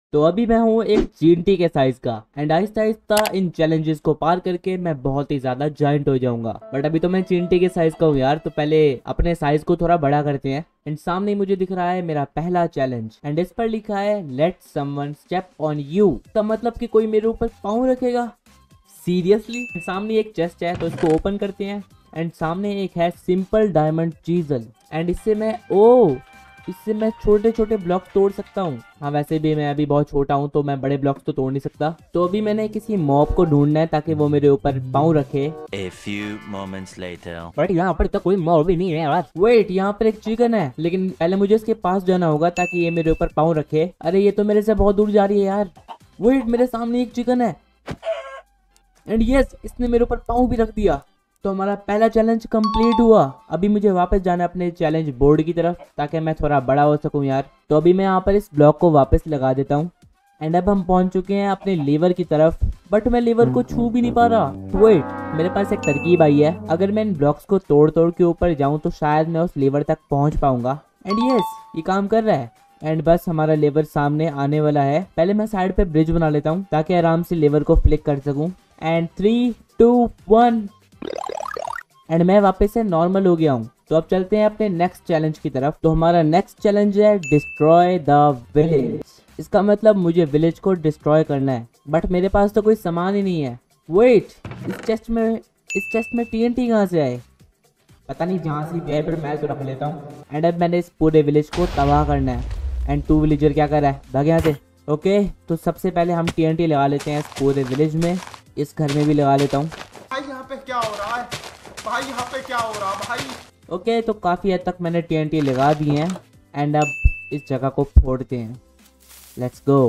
तो अभी मैं हूँ एक चींटी के साइज का and Aahista Aahista in challenges को पार करके मैं बहुत ही ज्यादा जाइंट हो जाऊंगा। बट अभी तो मैं चींटी के साइज का हूँ यार, तो पहले अपने साइज को थोड़ा बड़ा करते हैं। एंड सामने मुझे दिख रहा है मेरा पहला चैलेंज एंड इस पर लिखा है let someone step on you. इसका मतलब कि कोई मेरे ऊपर पाँव रखेगा। सीरियसली? सामने एक चेस्ट है तो इसको ओपन करते हैं एंड सामने एक है सिंपल डायमंड चीजल एंड इससे मैं छोटे छोटे ब्लॉक तोड़ सकता हूँ। हाँ वैसे भी मैं अभी बहुत छोटा हूँ तो मैं बड़े ब्लॉक्स तो तोड़ नहीं सकता। तो अभी मैंने किसी मॉब को ढूंढना है ताकि वो मेरे ऊपर पाँव रखे। A few moments later. But यहाँ पर तो कोई मॉब भी नहीं है यार। वेट, यहाँ पर एक चिकन है लेकिन पहले मुझे इसके पास जाना होगा ताकि ये मेरे ऊपर पाँव रखे। अरे ये तो मेरे से बहुत दूर जा रही है यार। वेट, मेरे सामने एक चिकन है एंड यस, इसने मेरे ऊपर पाँव भी रख दिया। तो हमारा पहला चैलेंज कंप्लीट हुआ। अभी मुझे वापस जाना है अपने चैलेंज बोर्ड की तरफ ताकि मैं थोड़ा बड़ा हो सकूं यार। तो अभी मैं यहाँ पर इस ब्लॉक को वापस लगा देता हूँ एंड अब हम पहुंच चुके हैं अपने लीवर की तरफ। बट मैं लीवर को छू भी नहीं पा रहा। वेट, मेरे पास एक तरकीब आई है। अगर मैं इन ब्लॉक्स को तोड़ तोड़ के ऊपर जाऊं तो शायद मैं उस लीवर तक पहुंच पाऊंगा। एंड यस, ये काम कर रहा है एंड बस हमारा लीवर सामने आने वाला है। पहले मैं साइड पे ब्रिज बना लेता हूँ ताकि आराम से लीवर को फ्लिक कर सकूं। एंड 3 2 1 एंड मैं वापस से नॉर्मल हो गया हूँ। तो अब चलते हैं अपने नेक्स्ट चैलेंज की तरफ। तो हमारा नेक्स्ट चैलेंज है डिस्ट्रॉय द विलेज। इसका मतलब मुझे विलेज को डिस्ट्रॉय करना है बट मेरे पास तो कोई सामान ही नहीं है। वेट, इस चेस्ट में टीएनटी कहाँ से आए? पता नहीं, जहाँ से गए पर मैं तो रख लेता हूँ। एंड अब मैंने इस पूरे विलेज को तबाह करना है। एंड तू विलेजर क्या कर रहा है? भाग यहाँ से। ओके, तो सबसे पहले हम टीएनटी लगा लेते हैं इस पूरे विलेज में। इस घर में भी लगा लेता हूँ। भाई यहाँ पे क्या हो रहा है? भाई यहाँ पे क्या हो रहा है भाई? ओके, तो काफ़ी हद तक मैंने टीएनटी लगा दी हैं एंड अब इस जगह को फोड़ते हैं। Let's go.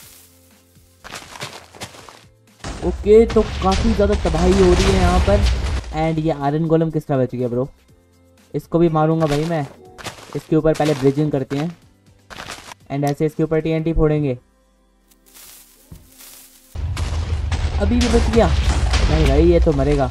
ओके, तो काफ़ी ज़्यादा तबाही हो रही है यहाँ पर। एंड ये आयरन गोलम किस तरह बच गया ब्रो? इसको भी मारूंगा भाई मैं। इसके ऊपर पहले ब्रिजिंग करते हैं एंड ऐसे इसके ऊपर टीएनटी फोड़ेंगे। अभी भी बच गया। नहीं भाई, ये तो मरेगा।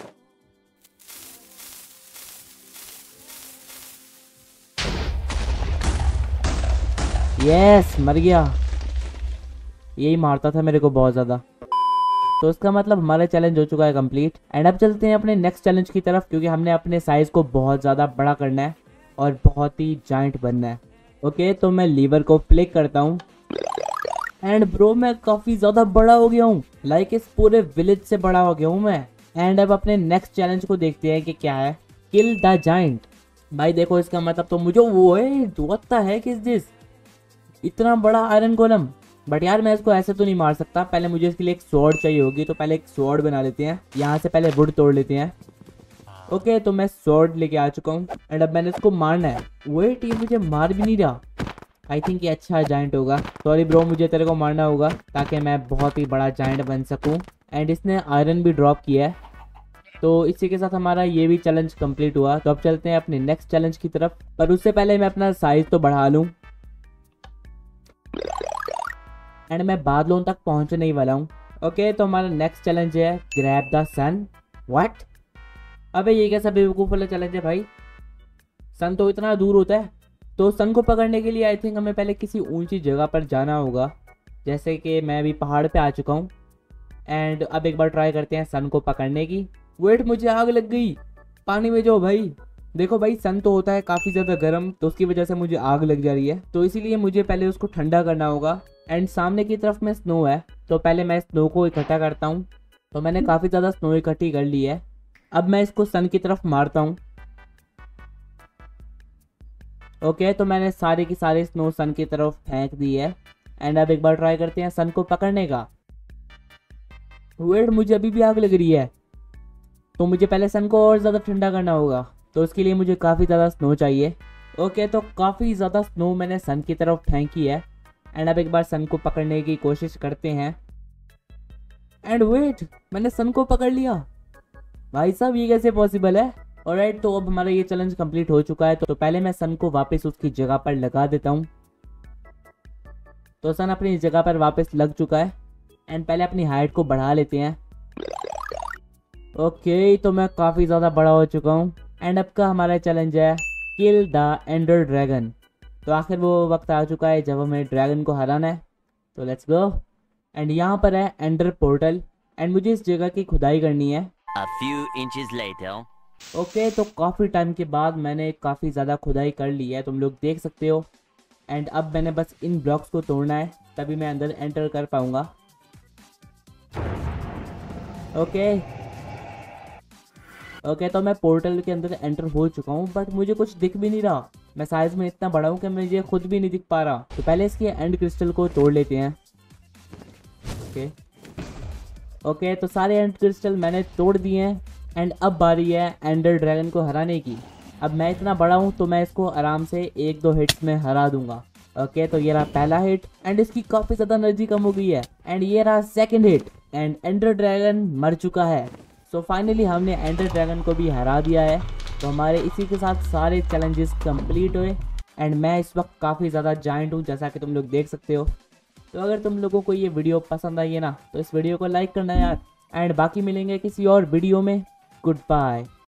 यस, मर गया। यही मारता था मेरे को बहुत ज़्यादा। तो इसका मतलब हमारा चैलेंज हो चुका है कंप्लीट। एंड अब चलते हैं अपने नेक्स्ट चैलेंज की तरफ क्योंकि हमने अपने साइज को बहुत ज़्यादा बड़ा करना है और बहुत ही जाइंट बनना है। ओके, तो मैं लीवर को फ्लिक करता हूँ एंड ब्रो मैं काफ़ी ज़्यादा बड़ा हो गया हूँ। लाइक इस पूरे विलेज से बड़ा हो गया हूँ मैं। एंड अब अपने नेक्स्ट चैलेंज को देखते हैं कि क्या है। Kill the giant. भाई देखो, इसका मतलब तो मुझे वो है जोता है किस दिस इतना बड़ा आयरन गोलम। बट यार मैं इसको ऐसे तो नहीं मार सकता। पहले मुझे इसके लिए एक स्वॉर्ड चाहिए होगी, तो पहले एक स्वॉर्ड बना लेते हैं। यहाँ से पहले वुड तोड़ लेते हैं। ओके, तो मैं स्वॉर्ड लेके आ चुका हूँ एंड अब मैंने इसको मारना है। वेट, ये मुझे मार भी नहीं रहा। आई थिंक ये अच्छा जाइंट होगा। सॉरी ब्रो, मुझे तेरे को मारना होगा ताकि मैं बहुत ही बड़ा जाइंट बन सकूँ। एंड इसने आयरन भी ड्रॉप किया है। तो इसी के साथ हमारा ये भी चैलेंज कंप्लीट हुआ। तो अब चलते हैं अपने नेक्स्ट चैलेंज की तरफ, पर उससे पहले मैं अपना साइज तो बढ़ा लूँ एंड मैं बादलों तक पहुंचने ही वाला हूँ। ओके, तो हमारा नेक्स्ट चैलेंज है ग्रैब द सन। व्हाट? अबे ये कैसा बेवकूफ़ वाला चैलेंज है भाई? सन तो इतना दूर होता है। तो सन को पकड़ने के लिए आई थिंक हमें पहले किसी ऊंची जगह पर जाना होगा। जैसे कि मैं अभी पहाड़ पे आ चुका हूँ एंड अब एक बार ट्राई करते हैं सन को पकड़ने की। वेट, मुझे आग लग गई। पानी में जाओ भाई। देखो भाई, सन तो होता है काफ़ी ज़्यादा गर्म, तो उसकी वजह से मुझे आग लग जा रही है। तो इसीलिए मुझे पहले उसको ठंडा करना होगा। एंड सामने की तरफ में स्नो है, तो पहले मैं स्नो को इकट्ठा करता हूँ। तो मैंने काफ़ी ज़्यादा स्नो इकट्ठी कर ली है। अब मैं इसको सन की तरफ मारता हूँ। ओके, तो मैंने सारे की सारे स्नो सन की तरफ फेंक दी है एंड अब एक बार ट्राई करते हैं सन को पकड़ने का। वेट, मुझे अभी भी आग लग रही है। तो मुझे पहले सन को और ज़्यादा ठंडा करना होगा, तो उसके लिए मुझे काफ़ी ज़्यादा स्नो चाहिए। ओके, तो काफ़ी ज़्यादा स्नो मैंने सन की तरफ फेंकी है एंड अब एक बार सन को पकड़ने की कोशिश करते हैं। एंड वेट, मैंने सन को पकड़ लिया। भाई साहब, ये कैसे पॉसिबल है? ऑलराइट, तो अब हमारा ये चैलेंज कंप्लीट हो चुका है। तो पहले मैं सन को वापस उसकी जगह पर लगा देता हूँ। तो सन अपनी जगह पर वापस लग चुका है एंड पहले अपनी हाइट को बढ़ा लेते हैं। ओके, तो मैं काफ़ी ज़्यादा बड़ा हो चुका हूँ एंड अब का हमारा चैलेंज है किल द एंडर ड्रैगन। तो आखिर वो वक्त आ चुका है जब हमें ड्रैगन को हराना है। तो लेट्स गो। एंड यहाँ पर है एंडर पोर्टल एंड मुझे इस जगह की खुदाई करनी है। A few inches later. Okay तो काफ़ी टाइम के बाद मैंने काफ़ी ज़्यादा खुदाई कर ली है, तुम लोग देख सकते हो। एंड अब मैंने बस इन ब्लॉक्स को तोड़ना है, तभी मैं अंदर एंटर कर पाऊँगा। ओके ओके तो मैं पोर्टल के अंदर एंटर हो चुका हूँ, बट मुझे कुछ दिख भी नहीं रहा। मैं साइज़ में इतना बड़ा हूँ कि मुझे खुद भी नहीं दिख पा रहा। तो पहले इसकी एंड क्रिस्टल को तोड़ लेते हैं। ओके ओके तो सारे एंड क्रिस्टल मैंने तोड़ दिए हैं। एंड अब बारी है एंडर ड्रैगन को हराने की। अब मैं इतना बड़ा हूँ तो मैं इसको आराम से 1-2 हिट्स में हरा दूंगा। ओके तो ये रहा पहला हिट एंड इसकी काफ़ी ज़्यादा एनर्जी कम हो गई है। एंड ये रहा second hit and Ender dragon मर चुका है। सो फाइनली हमने एंडर ड्रैगन को भी हरा दिया है। तो हमारे इसी के साथ सारे चैलेंजेस कंप्लीट हुए। एंड मैं इस वक्त काफ़ी ज़्यादा जायंट हूँ, जैसा कि तुम लोग देख सकते हो। तो अगर तुम लोगों को ये वीडियो पसंद आई है ना, तो इस वीडियो को लाइक करना यार। एंड बाकी मिलेंगे किसी और वीडियो में। Good bye.